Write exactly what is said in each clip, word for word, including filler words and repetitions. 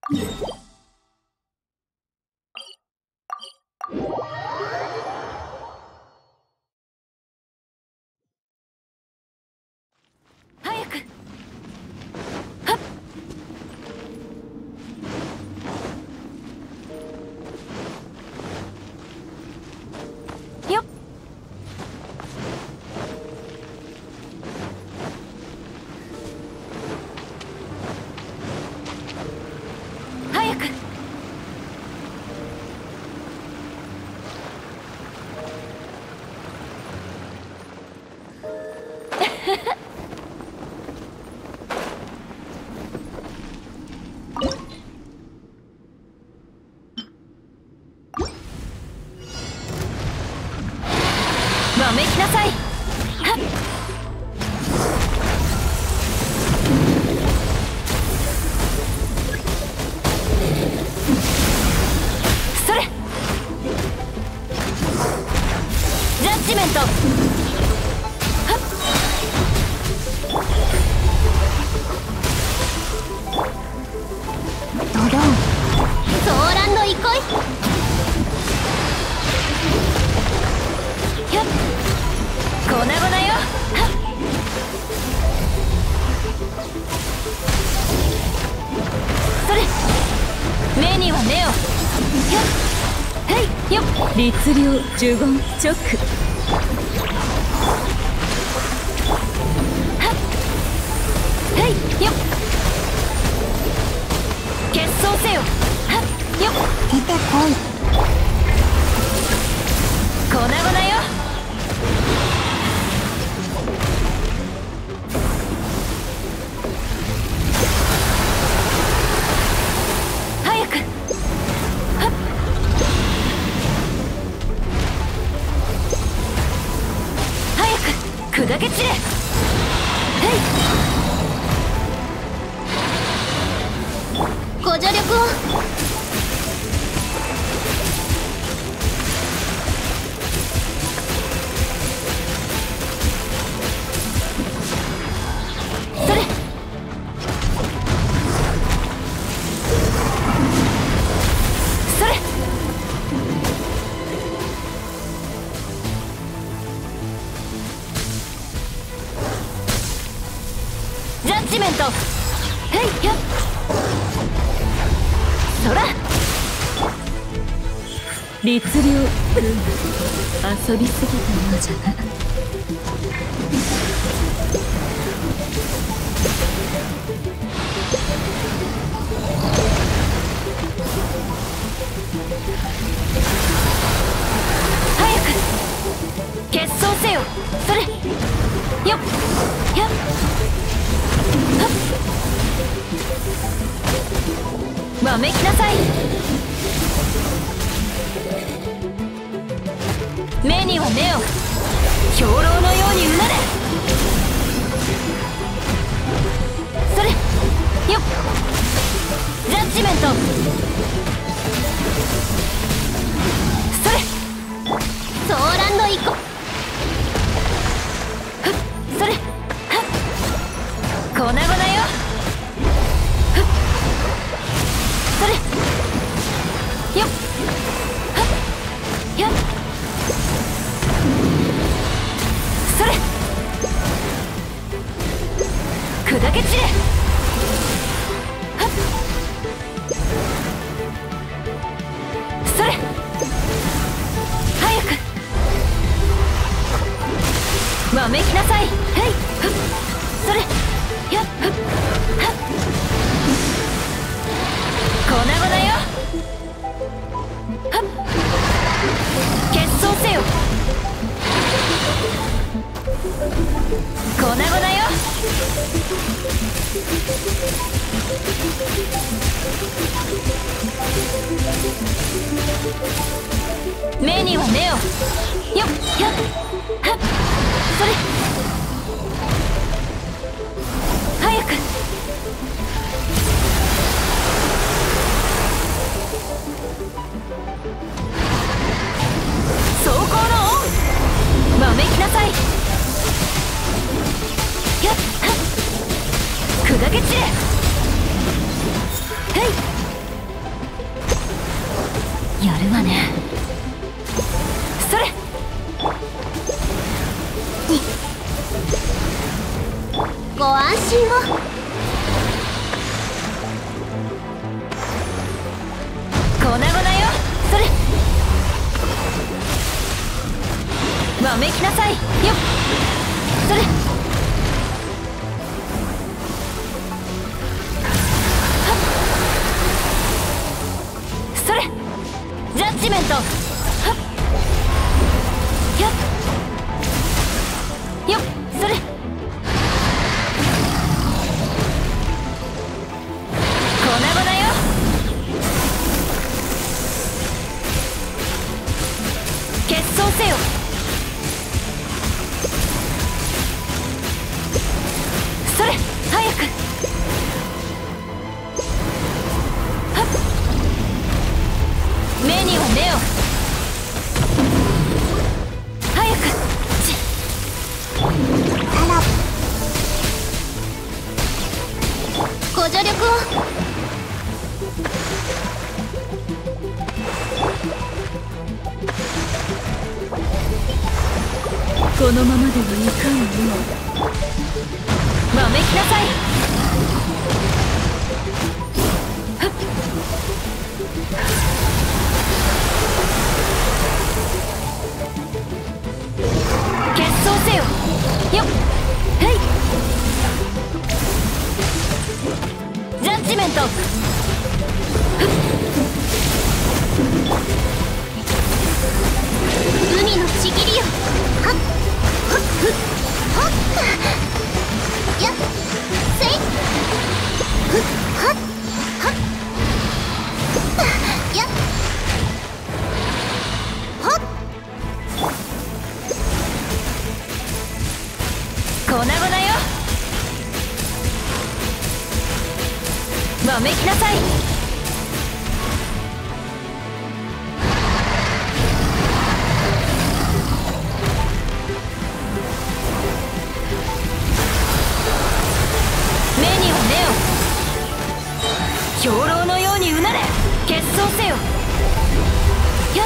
早く。はっ。よっ。早く。わめきなさい。はっ。それ。ジャッジメント。はっ。ドドン。ソーランドいこい。ひゃっ。粉々よ。はっ。それ。目には目を。ひゃっ。はいよっ。律令呪言チョック。はっ。はいよっ。結晶せよ。はっよっ。出てこい。粉々よ。早く。はっ。早く砕け散れ。はいご助力を。それ。それ。ジャッジメント。はいよっ。そら。律令遊びすぎたようじゃな。早く結晶せよ。それよっ。やっ。はっ。わめきなさい。目には目を。兵糧のようにうなれ。それよっ。ジャッジメント。それ。ソーランドいこ。ふっ。それ。はっ。粉々よ。ふっ。それよっ。はっ。やっ。それ。砕け散れ。はっ。それ。早く。わめきなさい。はいふっ。それやっ。ふっ。はっ。粉々よ。はっ。結晶せよ。粉々よ。目には目を。よっやっ。はっ。それ。早く。装甲のオン。わめきなさい。やっはっ。砕け散れ。はいメント。はっやっよっそれ。粉々よ。決闘せよ。それ早く。はっ目には目を。早く。ちあらご助力を。 このままではいかんよ。 わめきなさい。ふっ決闘せよ。よっへい。ジャッジメント。ふっ海のちぎりよ。はっはっふっはっやっせいふっはっはっやっはっ粉々よ。わめきなさい。目には目を。兵糧のようにうなれ。決闘せよ。やっ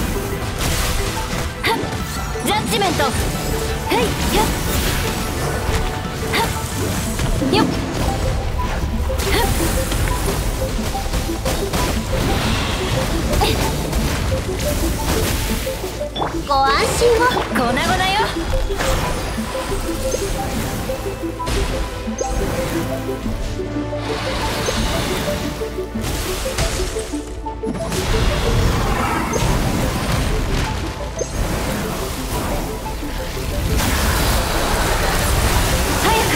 はっジャッジメント。へいやっはっよっはっえっご安心を。粉々よ。早く。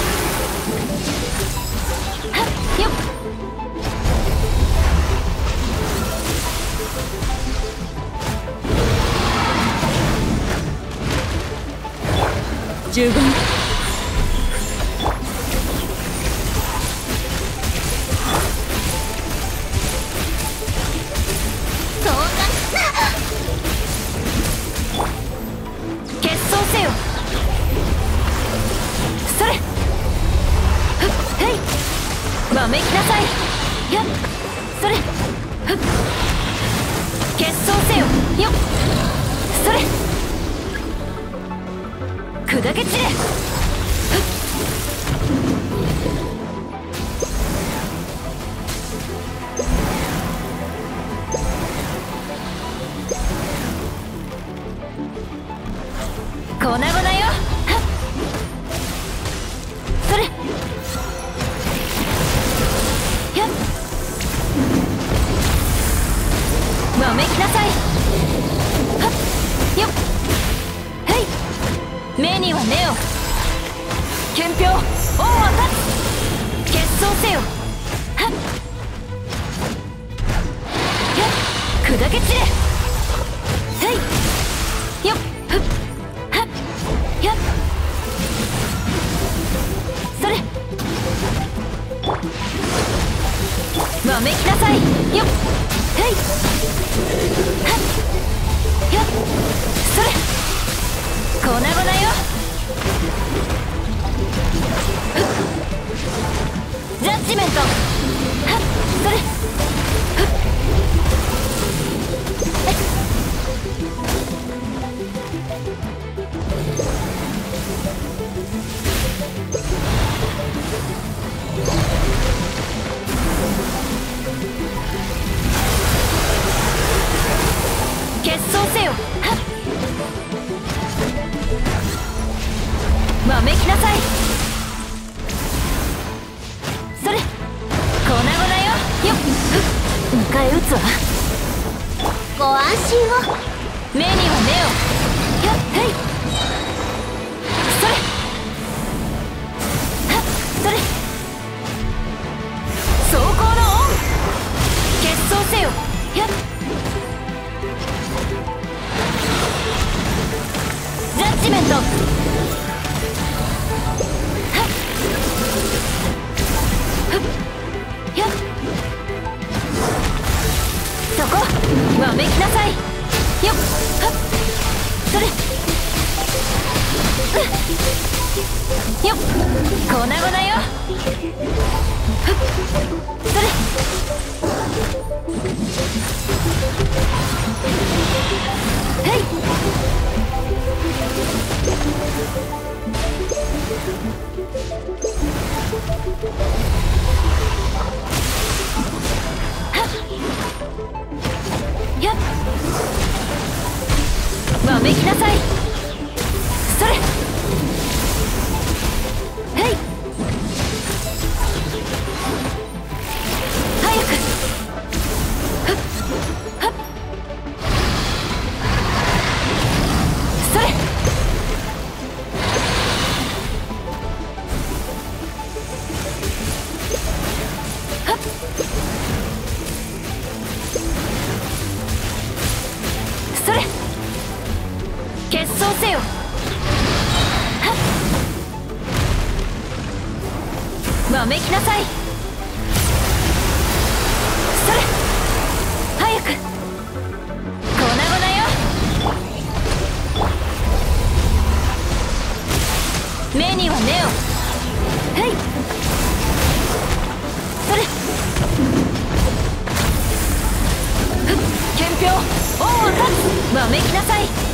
はっよっ十分。 そうか決闘せよ。それふっへいわめきなさい。やっそれふっ決闘せよ。よっそれ砕け散れ。ふっ粉々よ。はっそれやっわめきなさい。はっよっへい目には目を。憲兵恩は立つ。決闘せよ。はっやっ砕け散れ。へいよっふっはっやっそれわめきなさい。よっへいはっやっそれ粉々よ。ふっジャッジメント。はっそれふっえっ決闘せよ。はっわめきなさい。それ粉々よ。よっふっ迎え撃つわ。 ご安心を。目には目を。やっへい。それはっそれ。装甲のオン。決闘せよ。やっジャッジメント。はっやっそこわめきなさい。よっはっそれよっ粉々よ。ふっそれはいやっわめきなさい。それはい早くふっはっそれはっそれ決闘せよ。はっわめきなさい。それ早く粉々よ。目には目を。はいそれふっ憲兵恩を断つ。わめきなさい。